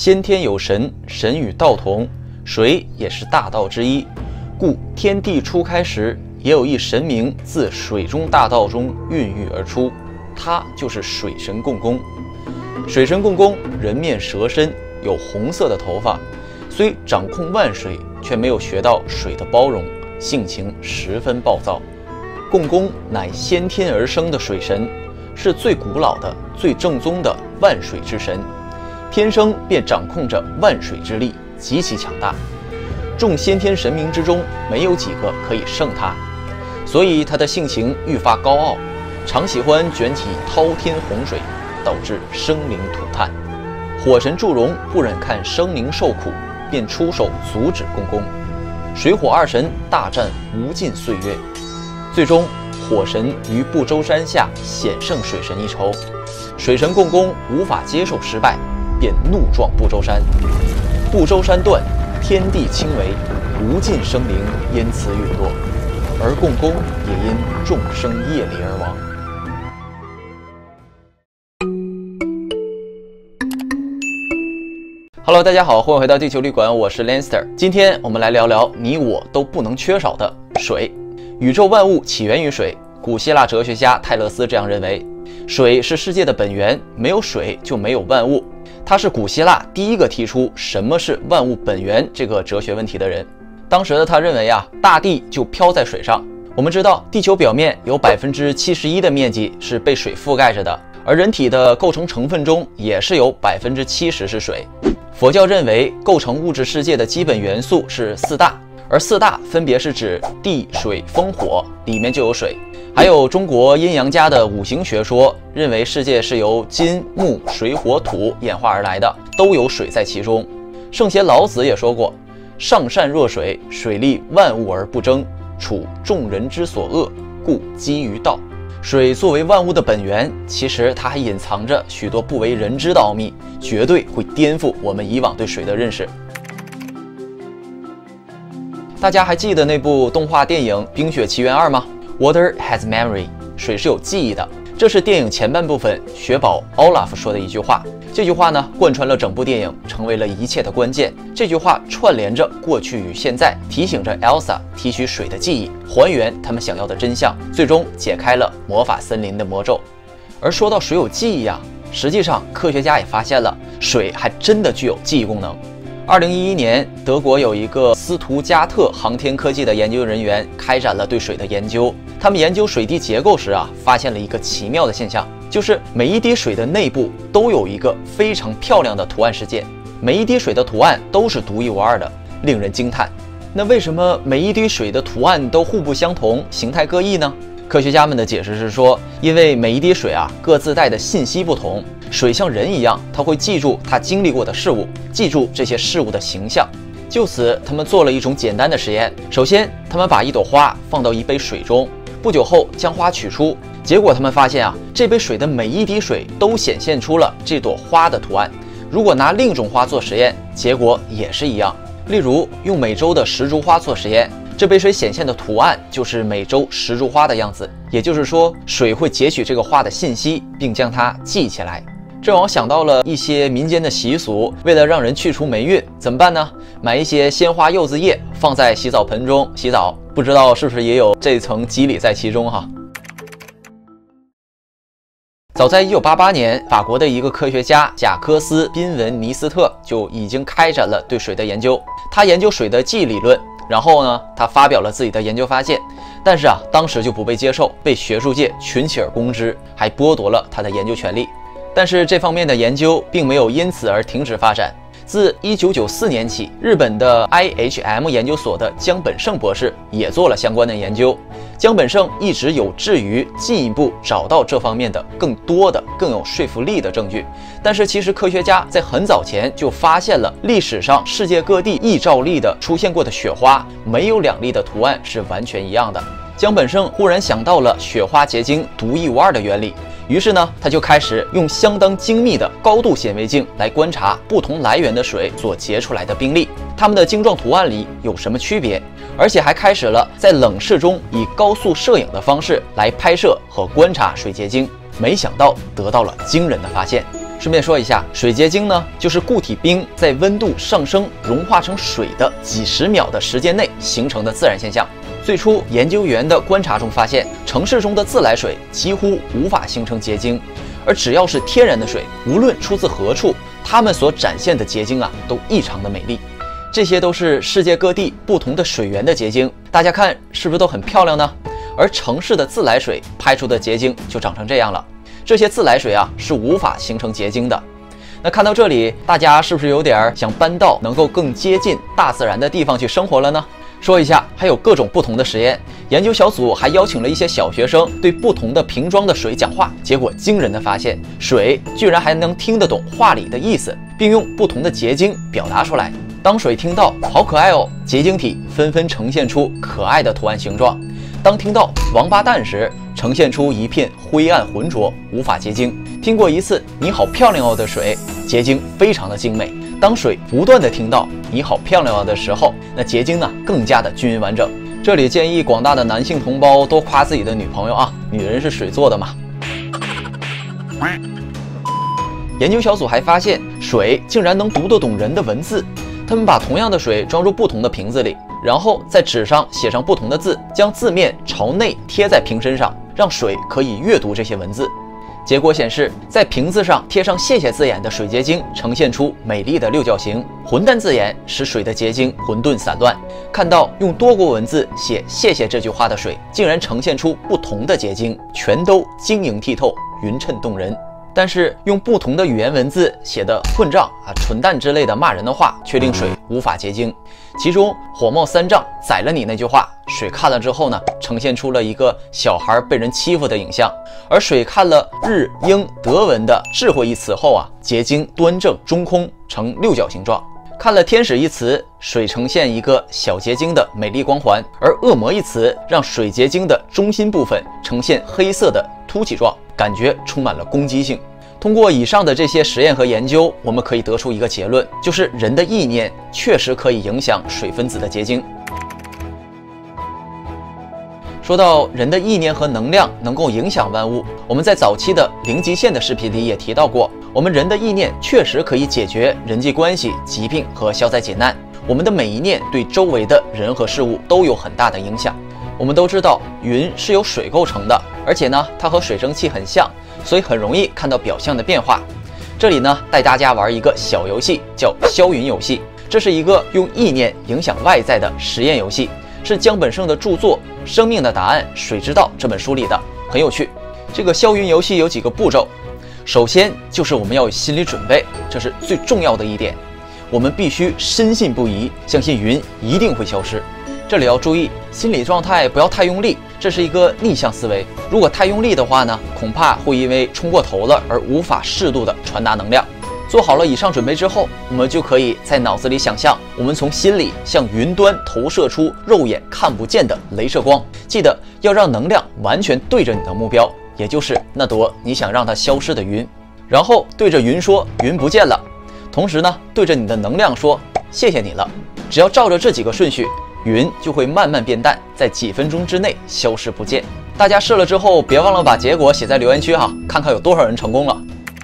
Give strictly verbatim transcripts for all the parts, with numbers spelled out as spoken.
先天有神，神与道同，水也是大道之一，故天地初开时，也有一神明自水中大道中孕育而出，他就是水神共工。水神共工人面蛇身，有红色的头发，虽掌控万水，却没有学到水的包容，性情十分暴躁。共工乃先天而生的水神，是最古老的、最正宗的万水之神，天生便掌控着万水之力，极其强大。众先天神明之中，没有几个可以胜他，所以他的性情愈发高傲，常喜欢卷起滔天洪水，导致生灵涂炭。火神祝融不忍看生灵受苦，便出手阻止共工。水火二神大战无尽岁月，最终火神于不周山下险胜水神一筹。水神共工无法接受失败，便怒撞不周山。不周山断，天地倾为，无尽生灵因此陨落，而共工也因众生业力而亡。Hello， 大家好，欢迎回到地球旅馆，我是 Lanster。今天我们来聊聊你我都不能缺少的水。宇宙万物起源于水，古希腊哲学家泰勒斯这样认为，水是世界的本源，没有水就没有万物。他是古希腊第一个提出什么是万物本源这个哲学问题的人。当时的他认为啊，大地就飘在水上。我们知道，地球表面有百分之七十一的面积是被水覆盖着的，而人体的构成成分中也是有百分之七十是水。佛教认为，构成物质世界的基本元素是四大，而四大分别是指地、水、风、火，里面就有水。还有中国阴阳家的五行学说，认为世界是由金、木、水、火、土演化而来的，都有水在其中。圣贤老子也说过，上善若水，水利万物而不争，处众人之所恶，故几于道。水作为万物的本源，其实它还隐藏着许多不为人知的奥秘，绝对会颠覆我们以往对水的认识。大家还记得那部动画电影《冰雪奇缘二》吗？ Water has memory， 水是有记忆的。这是电影前半部分雪宝 Olaf 说的一句话。这句话呢，贯穿了整部电影，成为了一切的关键。这句话串联着过去与现在，提醒着 Elsa 提取水的记忆，还原他们想要的真相，最终解开了魔法森林的魔咒。而说到水有记忆啊，实际上科学家也发现了，水还真的具有记忆功能。二零一一年，德国有一个斯图加特航天科技的研究人员开展了对水的研究。他们研究水滴结构时啊，发现了一个奇妙的现象，就是每一滴水的内部都有一个非常漂亮的图案世界，每一滴水的图案都是独一无二的，令人惊叹。那为什么每一滴水的图案都互不相同，形态各异呢？科学家们的解释是说，因为每一滴水啊各自带的信息不同，水像人一样，它会记住它经历过的事物，记住这些事物的形象。就此，他们做了一种简单的实验。首先，他们把一朵花放到一杯水中，不久后将花取出，结果他们发现啊，这杯水的每一滴水都显现出了这朵花的图案。如果拿另一种花做实验，结果也是一样。例如，用美洲的石竹花做实验，这杯水显现的图案就是美洲石竹花的样子。也就是说，水会截取这个花的信息，并将它记起来。这让我想到了一些民间的习俗，为了让人去除霉运，怎么办呢？买一些鲜花柚子叶，放在洗澡盆中洗澡，不知道是不是也有这层机理在其中哈？早在一九八八年，法国的一个科学家贾科斯·宾文尼斯特就已经开展了对水的研究。他研究水的记忆理论，然后呢，他发表了自己的研究发现。但是啊，当时就不被接受，被学术界群起而攻之，还剥夺了他的研究权利。但是这方面的研究并没有因此而停止发展。自一九九四年起，日本的 I H M 研究所的江本胜博士也做了相关的研究。江本胜一直有志于进一步找到这方面的更多的、更有说服力的证据。但是其实科学家在很早前就发现了历史上世界各地异照例的出现过的雪花，没有两例的图案是完全一样的。江本胜忽然想到了雪花结晶独一无二的原理。于是呢，他就开始用相当精密的高度显微镜来观察不同来源的水所结出来的冰粒，它们的晶状图案里有什么区别，而且还开始了在冷室中以高速摄影的方式来拍摄和观察水结晶。没想到得到了惊人的发现， 顺便说一下，水结晶呢，就是固体冰在温度上升融化成水的几十秒的时间内形成的自然现象。最初研究员的观察中发现，城市中的自来水几乎无法形成结晶，而只要是天然的水，无论出自何处，它们所展现的结晶啊，都异常的美丽。这些都是世界各地不同的水源的结晶，大家看是不是都很漂亮呢？而城市的自来水拍出的结晶就长成这样了。这些自来水啊是无法形成结晶的。那看到这里，大家是不是有点想搬到能够更接近大自然的地方去生活了呢？说一下，还有各种不同的实验。研究小组还邀请了一些小学生对不同的瓶装的水讲话，结果惊人的发现，水居然还能听得懂话里的意思，并用不同的结晶表达出来。当水听到“好可爱哦”，结晶体纷纷呈现出可爱的图案形状；当听到“王八蛋”时，呈现出一片灰暗浑浊，无法结晶。听过一次“你好漂亮哦”的水，结晶非常的精美。当水不断的听到“你好漂亮哦”的时候，那结晶呢更加的均匀完整。这里建议广大的男性同胞多夸自己的女朋友啊，女人是水做的嘛。研究小组还发现，水竟然能读得懂人的文字。他们把同样的水装入不同的瓶子里，然后在纸上写上不同的字，将字面朝内贴在瓶身上，让水可以阅读这些文字。结果显示，在瓶子上贴上谢谢字眼的水结晶呈现出美丽的六角形，混蛋字眼使水的结晶混沌散乱。看到用多国文字写谢谢这句话的水，竟然呈现出不同的结晶，全都晶莹剔透，匀称动人。但是用不同的语言文字写的混账啊、蠢蛋之类的骂人的话，却令水无法结晶。其中火冒三丈宰了你那句话，水看了之后呢，呈现出了一个小孩被人欺负的影像；而水看了日英德文的智慧一词后啊，结晶端正中空，呈六角形状。看了天使一词，水呈现一个小结晶的美丽光环；而恶魔一词让水结晶的中心部分呈现黑色的凸起状，感觉充满了攻击性。通过以上的这些实验和研究，我们可以得出一个结论，就是人的意念确实可以影响水分子的结晶。说到人的意念和能量能够影响万物，我们在早期的零极限的视频里也提到过，我们人的意念确实可以解决人际关系、疾病和消灾解难。我们的每一念对周围的人和事物都有很大的影响。我们都知道云是由水构成的，而且呢，它和水蒸气很像，所以很容易看到表象的变化。这里呢，带大家玩一个小游戏，叫消云游戏。这是一个用意念影响外在的实验游戏，是江本胜的著作《生命的答案：水之道》这本书里的，很有趣。这个消云游戏有几个步骤，首先就是我们要有心理准备，这是最重要的一点。我们必须深信不疑，相信云一定会消失。这里要注意，心理状态不要太用力，这是一个逆向思维。如果太用力的话呢，恐怕会因为冲过头了而无法适度的传达能量。做好了以上准备之后，我们就可以在脑子里想象，我们从心里向云端投射出肉眼看不见的镭射光。记得要让能量完全对着你的目标，也就是那朵你想让它消失的云。然后对着云说云不见了，同时呢，对着你的能量说谢谢你了。只要照着这几个顺序，云就会慢慢变淡，在几分钟之内消失不见。大家试了之后，别忘了把结果写在留言区哈，看看有多少人成功了。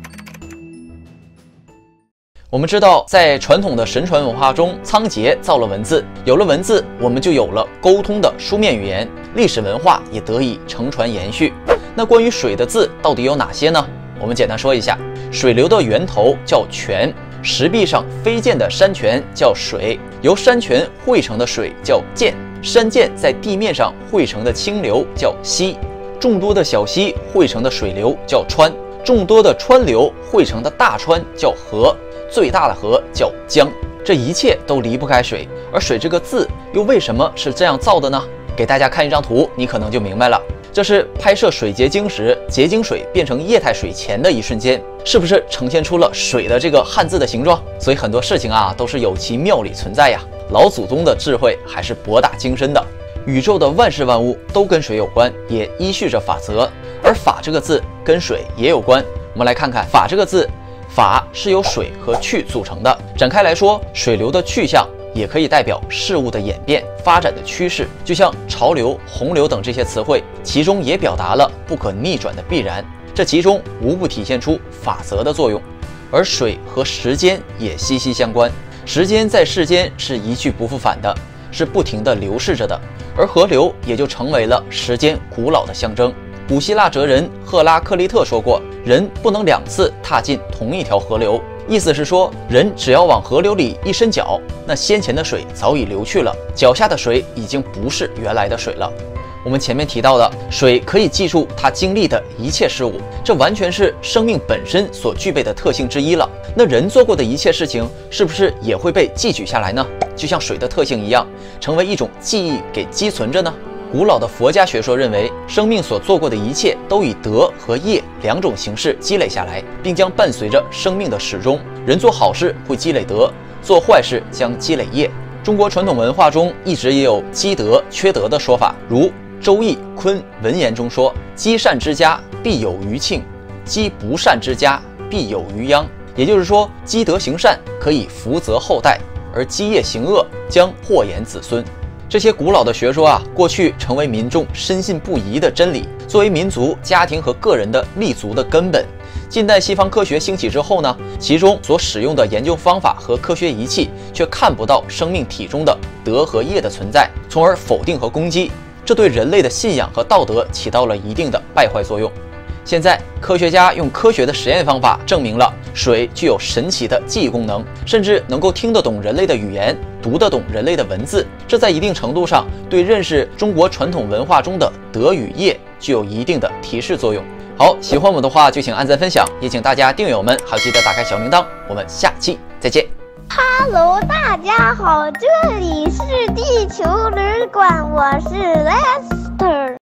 我们知道，在传统的神传文化中，仓颉造了文字，有了文字，我们就有了沟通的书面语言，历史文化也得以承传延续。那关于水的字到底有哪些呢？我们简单说一下，水流的源头叫泉，石壁上飞溅的山泉叫水，由山泉汇成的水叫涧，山涧在地面上汇成的清流叫溪，众多的小溪汇成的水流叫川，众多的川流汇成的大川叫河，最大的河叫江。这一切都离不开水，而水这个字又为什么是这样造的呢？给大家看一张图，你可能就明白了。这是拍摄水结晶时，结晶水变成液态水前的一瞬间，是不是呈现出了水的这个汉字的形状？所以很多事情啊，都是有其妙理存在呀。老祖宗的智慧还是博大精深的。宇宙的万事万物都跟水有关，也依序着法则。而法这个字跟水也有关。我们来看看法这个字，法是由水和去组成的。展开来说，水流的去向也可以代表事物的演变发展的趋势，就像潮流、洪流等这些词汇，其中也表达了不可逆转的必然。这其中无不体现出法则的作用。 而水和时间也息息相关。时间在世间是一去不复返的，是不停地流逝着的，而河流也就成为了时间古老的象征。古希腊哲人赫拉克利特说过，人不能两次踏进同一条河流。意思是说，人只要往河流里一伸脚，那先前的水早已流去了，脚下的水已经不是原来的水了。我们前面提到的，水可以记住它经历的一切事物，这完全是生命本身所具备的特性之一了。那人做过的一切事情，是不是也会被记取下来呢？就像水的特性一样，成为一种记忆给积存着呢？古老的佛家学说认为，生命所做过的一切都以德和业两种形式积累下来，并将伴随着生命的始终。人做好事会积累德，做坏事将积累业。中国传统文化中一直也有积德缺德的说法，如《周易·坤文言》中说：“积善之家必有余庆，积不善之家必有余殃。”也就是说，积德行善可以福泽后代，而积业行恶将祸延子孙。这些古老的学说啊，过去成为民众深信不疑的真理，作为民族、家庭和个人的立足的根本。近代西方科学兴起之后呢，其中所使用的研究方法和科学仪器却看不到生命体中的德和业的存在，从而否定和攻击，这对人类的信仰和道德起到了一定的败坏作用。现在，科学家用科学的实验方法证明了水具有神奇的记忆功能，甚至能够听得懂人类的语言，读得懂人类的文字。这在一定程度上对认识中国传统文化中的德与业具有一定的提示作用。好，喜欢我的话就请按赞分享，也请大家订阅我们，还有记得打开小铃铛。我们下期再见。 Hello， 大家好，这里是地球旅馆，我是 Lester。